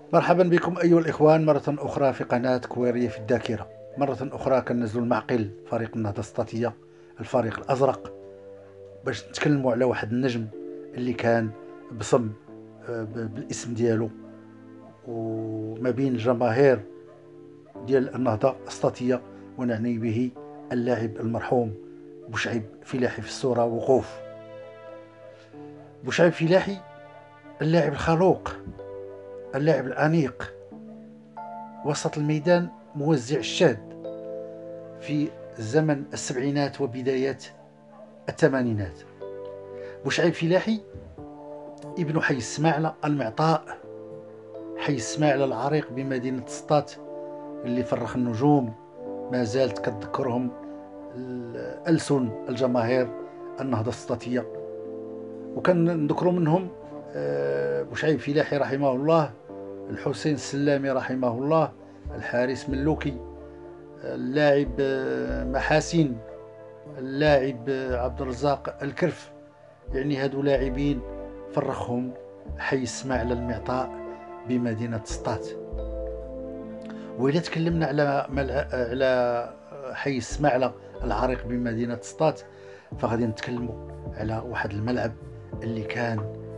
مرحبا بكم أيها الإخوان مرة أخرى في قناة كويرية في الذاكرة. مرة أخرى كنزلوا المعقل فريق النهضة السطاتية، الفريق الأزرق، باش نتكلموا على واحد النجم اللي كان بصم بالاسم ديالو وما بين الجماهير ديال النهضة السطاتية، ونعني به اللاعب المرحوم بوشعيب فلاحي. في الصورة وقوف بوشعيب فلاحي، اللاعب الخلوق، اللاعب الأنيق، وسط الميدان، موزع الشاد في زمن السبعينات وبدايات الثمانينات. بوشعيب فلاحي ابن حي السماعلة المعطاء، حي السماعلة العريق بمدينة سطات، اللي فرخ النجوم ما زالت كتذكرهم ألسن الجماهير النهضة السطاتية. وكان نذكروا منهم بوشعيب فلاحي رحمه الله، الحسين السلامي رحمه الله، الحارس ملوكي، اللاعب محاسين، اللاعب عبد الرزاق الكرف. يعني هادو لاعبين فرخهم حي السماعلة المعطاء بمدينة سطات. وإذا تكلمنا على حي السماعلة العريق بمدينة سطات، فغادي نتكلموا على واحد الملعب اللي كان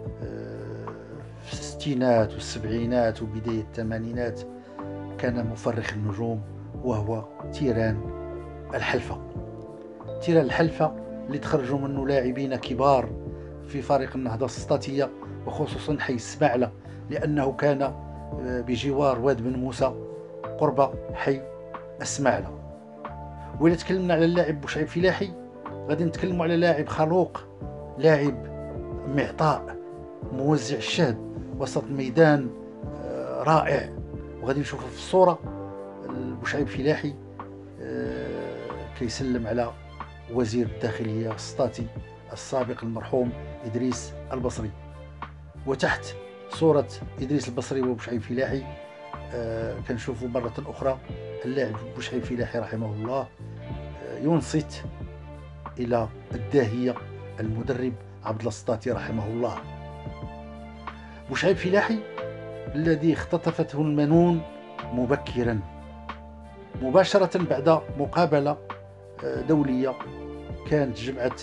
في الستينات والسبعينات وبداية الثمانينات كان مفرخ النجوم، وهو تيران الحلفة. تيران الحلفة اللي تخرجوا منه لاعبين كبار في فريق النهضة السطاتية، وخصوصا حي السماعلة، لأنه كان بجوار واد بن موسى قرب حي السماعلة. وإذا تكلمنا على اللاعب بوشعيب فلاحي، غادي نتكلموا على لاعب خلوق، لاعب معطاء، موزع الشهد وسط الميدان، رائع. وغادي نشوفوا في الصورة بوشعيب فلاحي كيسلم على وزير الداخلية السطاتي السابق المرحوم إدريس البصري. وتحت صورة إدريس البصري وبوشعيب فلاحي كنشوفوا مرة أخرى اللاعب بوشعيب فلاحي رحمه الله ينصت إلى الداهية المدرب عبد الله السطاتي رحمه الله. بوشعيب فلاحي الذي اختطفته المنون مبكرا مباشرة بعد مقابلة دولية كانت جمعت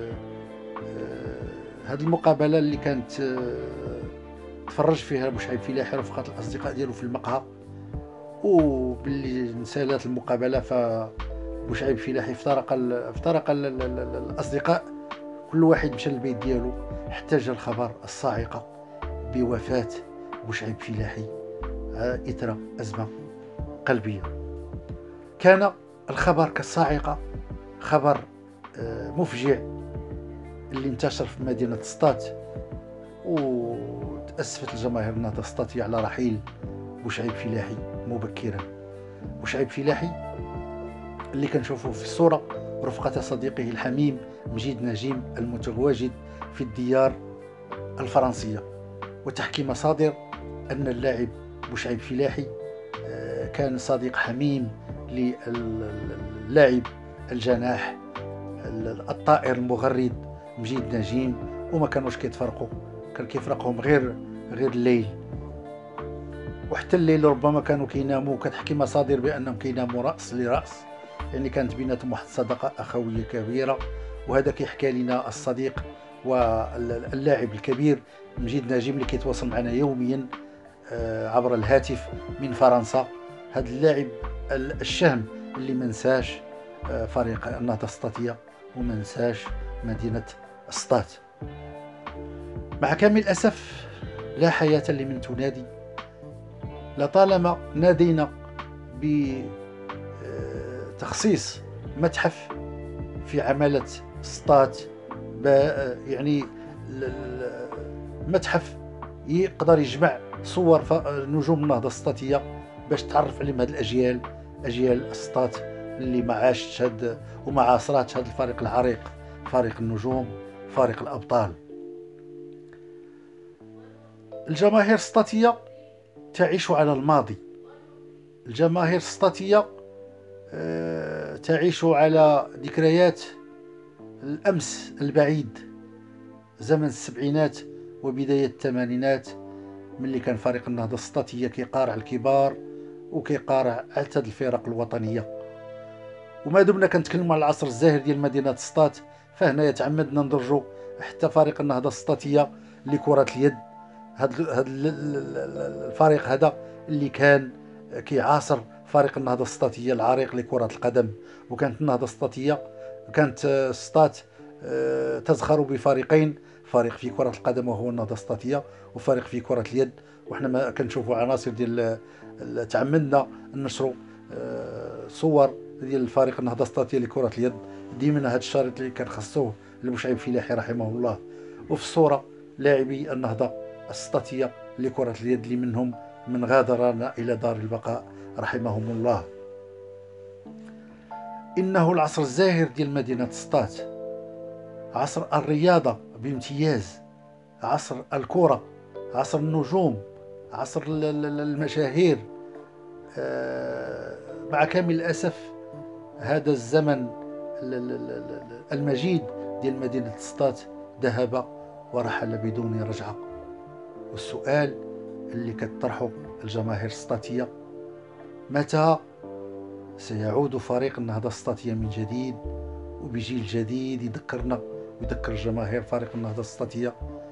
هذه المقابلة اللي كانت تفرج فيها بوشعيب فلاحي رفقة الأصدقاء ديالو في المقهى. وباللي انسالت المقابلة فبوشعيب فلاحي افترق الأصدقاء، كل واحد مشى للبيت ديالو، حتى جا الخبر الصاعقة بوفاة بوشعيب فلاحي إثر أزمة قلبية. كان الخبر كالصاعقة، خبر مفجع اللي انتشر في مدينة سطات، وتأسفت الجماهير النهضة السطاتية على رحيل بوشعيب فلاحي مبكرا. بوشعيب فلاحي اللي كنشوفه في الصورة رفقة صديقه الحميم مجيد نجيم المتواجد في الديار الفرنسية. وتحكي مصادر أن اللاعب بوشعيب فلاحي كان صديق حميم للاعب الجناح الطائر المغرد مجيد نجيم، وما كانوش كيتفرقوا، كان كيفرقهم غير الليل، وحتى الليل ربما كانوا كيناموا. كتحكي مصادر بانهم كيناموا راس لراس، يعني كانت بيناتهم واحد الصداقه اخويه كبيره. وهذا كيحكي لنا الصديق واللاعب الكبير مجيد نجيم اللي كيتواصل معنا يوميا عبر الهاتف من فرنسا. هذا اللاعب الشهم اللي منساش فريق النهضة السطاتية ومنساش مدينة سطات. مع كامل الأسف لا حياة لمن تنادي. لطالما نادينا بتخصيص متحف في عمالة سطات، يعني المتحف يقدر يجمع صور نجوم النهضة السطاتية باش تعرف عليهم هذه الأجيال، أجيال سطات اللي ما عاشتش هاد وما عاصراتش هذا الفريق العريق، فريق النجوم، فريق الأبطال. الجماهير السطاتية تعيش على الماضي، الجماهير السطاتية تعيش على ذكريات الأمس البعيد، زمن السبعينات وبداية الثمانينات، ملي كان فريق النهضة السطاتية كيقارع الكبار وكيقارع عتاد الفرق الوطنية. وما دمنا كنتكلموا على العصر الزاهر ديال مدينة سطات، فهنا تعمدنا ندرجوا حتى فريق النهضة السطاتية لكرة اليد. هذا الفريق هذا اللي كان كيعاصر فريق النهضة السطاتية العريق لكرة القدم. وكانت النهضة السطاتية كانت سطات تزخر بفريقين، فريق في كرة القدم وهو النهضة السطاتية، وفريق في كرة اليد. وحنا ما كنشوفوا عناصر ديال تعمدنا نشروا صور ديال الفريق النهضة السطاتية لكرة اليد. ديما هذا الشريط اللي كان خصوه لبوشعيب فلاحي رحمه الله. وفي الصورة لاعبي النهضة السطاتية لكرة اليد اللي منهم من غادرنا إلى دار البقاء رحمهم الله. إنه العصر الزاهر ديال مدينة سطات عصر الرياضة بامتياز، عصر الكرة، عصر النجوم، عصر المشاهير. مع كامل الأسف هذا الزمن المجيد ديال مدينة سطات ذهب ورحل بدون رجعة. والسؤال اللي كتطرحه الجماهير السطاتية: متى سيعود فريق النهضة السطاتية من جديد وبجيل جديد يذكرنا ويذكر الجماهير فريق النهضة السطاتية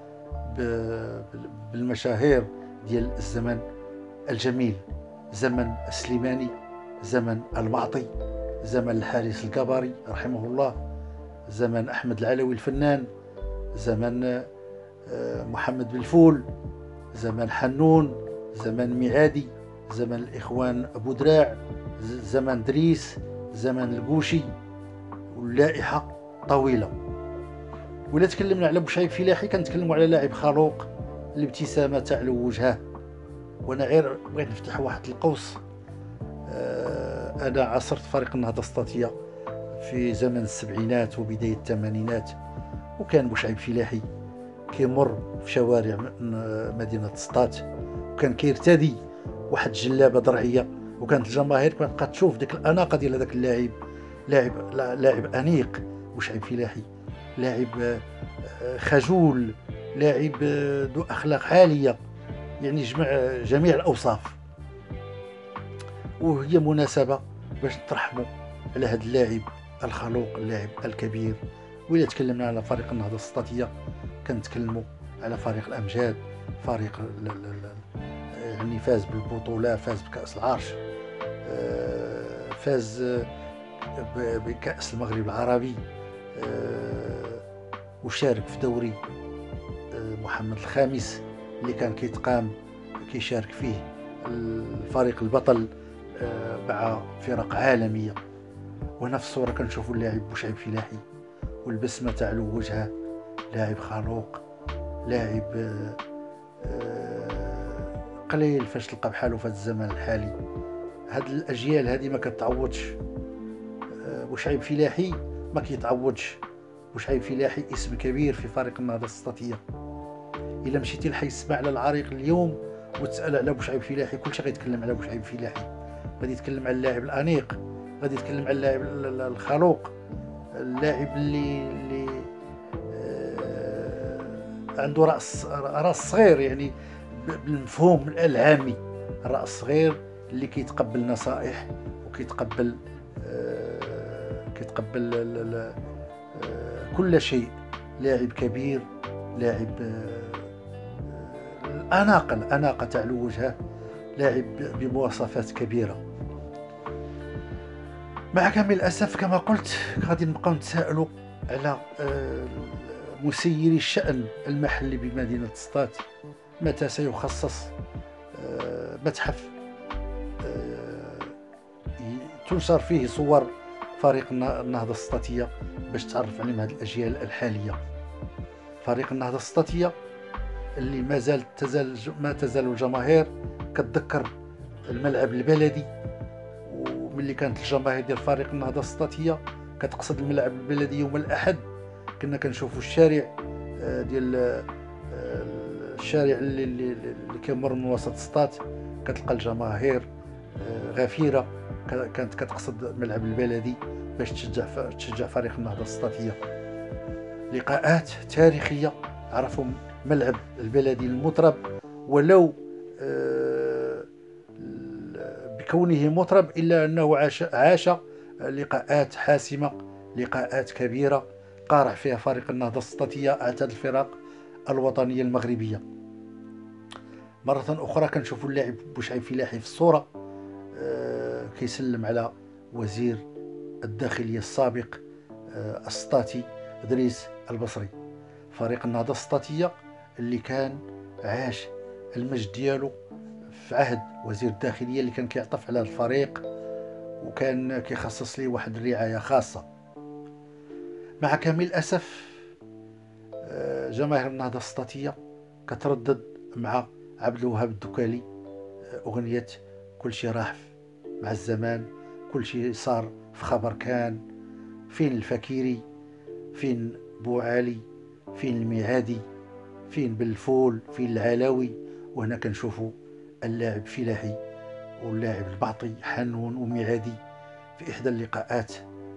بالمشاهير ديال الزمن الجميل، زمن السليماني، زمن المعطي، زمن الحارس الكباري رحمه الله، زمن أحمد العلوي الفنان، زمن محمد بالفول، زمن حنون، زمن ميعادي، زمن الإخوان أبو دراع، زمن دريس، زمن القوشي، واللائحة طويلة. ولا تكلمنا على بوشعيب فلاحي كنتكلموا على لاعب خلوق الابتسامة تعلو وجهه. وانا غير بغيت نفتح واحد القوس. انا عاصرت فريق النهضة السطاتية في زمن السبعينات وبداية الثمانينات، وكان بوشعيب فلاحي كيمر في شوارع مدينة سطات وكان كيرتدي واحد الجلابة درعية، وكانت الجماهير كتبقى تشوف ديك الأناقة ديال هذاك اللاعب. لاعب أنيق بوشعيب فلاحي، لاعب خجول، لاعب ذو أخلاق عالية، يعني جميع الأوصاف. وهي مناسبة باش نترحموا على هذا اللاعب الخلوق، اللاعب الكبير. وإلا تكلمنا على فريق النهضة السطاتية كنتكلموا على فريق الأمجاد، فريق يعني فاز بالبطولة، فاز بكأس العرش، فاز بكأس المغرب العربي، وشارك في دوري محمد الخامس اللي كان كيشارك فيه الفريق البطل مع فرق عالمية. وهنا في الصورة كنشوفوا اللاعب بوشعيب فلاحي والبسمة تعلو وجهه، لاعب خلوق، لاعب قليل فاش تلقى بحاله في هذا الزمن الحالي. هاد الأجيال هذه ما كتعوضش. بوشعيب فلاحي ما كيتعوضش. بوشعيب فلاحي اسم كبير في فريق النهضة السطاتية. إلا مشيتي لحي السبع العريق اليوم وتسأل على بوشعيب فلاحي كلشي غيتكلم على بوشعيب فلاحي. غادي يتكلم على اللاعب الأنيق، غادي يتكلم على اللاعب الخلوق، اللاعب اللي عنده رأس صغير، يعني بالمفهوم العامي، الرأس صغير اللي كيتقبل نصائح وكيتقبل كل شيء. لاعب كبير، لاعب الأناقة تعلو وجهه، لاعب بمواصفات كبيرة. مع كامل الأسف كما قلت غادي نبقاو نتساءلوا على مسيري الشأن المحلي بمدينة سطات. متى سيخصص متحف تنشر فيه صور فريق النهضة السطاتية باش تعرف عليهم هذه الأجيال الحالية؟ فريق النهضة السطاتية اللي ما تزال الجماهير كتذكر الملعب البلدي. وملي كانت الجماهير ديال فريق النهضة السطاتية كتقصد الملعب البلدي يوم الأحد، كنا كنشوفوا الشارع ديال الشارع اللي كيمر من وسط سطات، كتلقى الجماهير غفيرة كانت كتقصد الملعب البلدي باش تشجع فريق النهضة السطاتية. لقاءات تاريخية عرفوا ملعب البلدي المطرب ولو بكونه مطرب، إلا أنه عاش لقاءات حاسمة، لقاءات كبيرة قارع فيها فريق النهضة السلطاتية أعتاد الفرق الوطنية المغربية. مرة أخرى كنشوفوا اللاعب بوشعيب فلاحي في الصورة كيسلم على وزير الداخلية السابق السطاتي إدريس البصري. فريق النهضة السلطاتية اللي كان عاش المجد ديالو في عهد وزير الداخلية اللي كان كيعطف على الفريق وكان كيخصص ليه واحد الرعاية خاصة. مع كامل الأسف جماهير النهضة السلطاتية كتردد مع عبد الوهاب الدكالي أغنية كل شي راح مع الزمان، كل شي صار في خبر كان، فين الفكيري، فين بوعالي، فين الميعادي، فين بالفول، فين العلاوي. وهنا كنشوفوا اللاعب فلاحي واللاعب البعطي حنون وميعادي في إحدى اللقاءات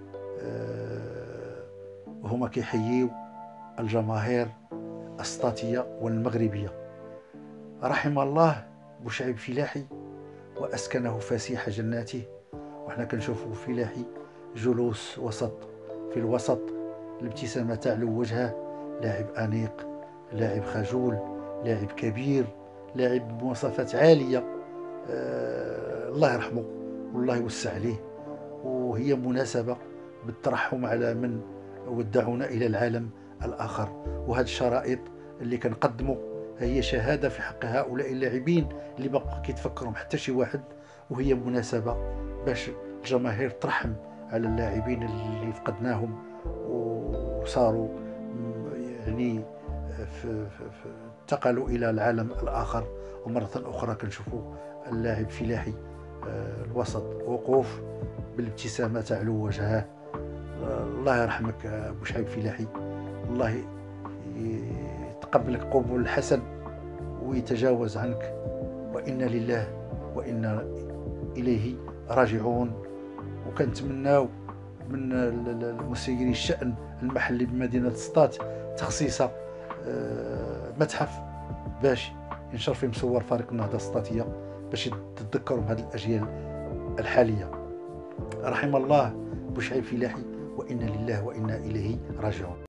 وهما كيحييو الجماهير السلطاتية والمغربية. رحم الله بوشعيب فلاحي وأسكنه فسيح جناته. وحنا كنشوفوا فلاحي جلوس في الوسط، الابتسامة تعلو وجهه، لاعب أنيق، لاعب خجول، لاعب كبير، لاعب بمواصفات عالية. الله يرحمه والله يوسع عليه. وهي مناسبة بالترحم على من ودعونا إلى العالم الآخر. وهذه الشرائط اللي كنقدموا هي شهادة في حق هؤلاء اللاعبين اللي ما كيتفكروا حتى شي واحد، وهي مناسبة باش الجماهير ترحم على اللاعبين اللي فقدناهم وصاروا يعني انتقلوا إلى العالم الآخر. ومرة أخرى كنشوفوا اللاعب فلاحي الوسط وقوف بالابتسامة تعلو وجهه. الله يرحمك بوشعيب فلاحي، الله يتقبلك قبول الحسن ويتجاوز عنك، وإنا لله وإنا إليه راجعون. وكنتمناو من المسيري الشأن المحلي بمدينة سطات تخصيص متحف باش ينشر فيه مصور فريق النهضة السلطاتية باش تتذكروا بهذه الأجيال الحالية. رحم الله بوشعيب فلاحي، وإنا لله وإنا إليه راجعون.